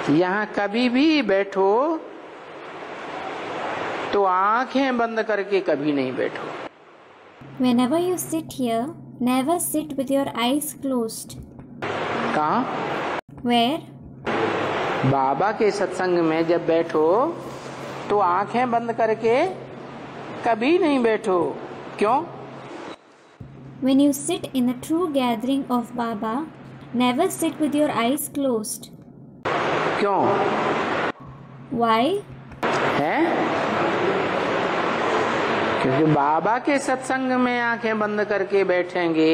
यहाँ कभी भी बैठो तो आंखें बंद करके कभी नहीं बैठो। Whenever you sit here, never sit with your eyes closed. कहाँ? Where? बाबा के सत्संग में जब बैठो तो आंखें बंद करके कभी नहीं बैठो। क्यों? When you sit in the true gathering of Baba, never sit with your eyes closed. क्यों? Why? है? क्योंकि बाबा के सत्संग में आंखें बंद करके बैठेंगे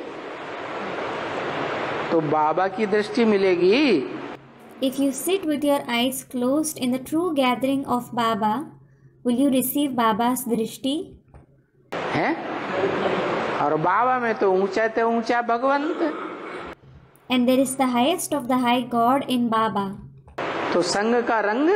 तो बाबा की दृष्टि मिलेगी। If you sit with your eyes closed in the true gathering of Baba, will you receive Baba's drishti? है? और बाबा में तो ऊंचा ते ऊंचा भगवंत, And there is the highest of the high God in Baba. तो संग का रंग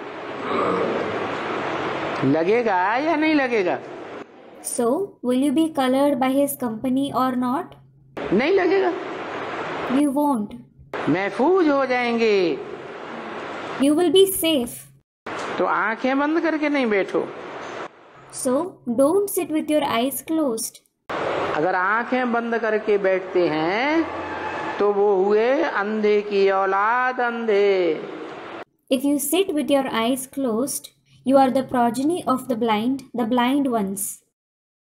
लगेगा या नहीं लगेगा? So, will you be colored by his company or not? नहीं लगेगा। You won't. महफूज हो जाएंगे। You will be safe. तो आंखें बंद करके नहीं बैठो। So, don't sit with your eyes closed. अगर आंखें बंद करके बैठते हैं तो वो हुए अंधे की औलाद, अंधे। If you sit with your eyes closed, you are the progeny of the blind ones.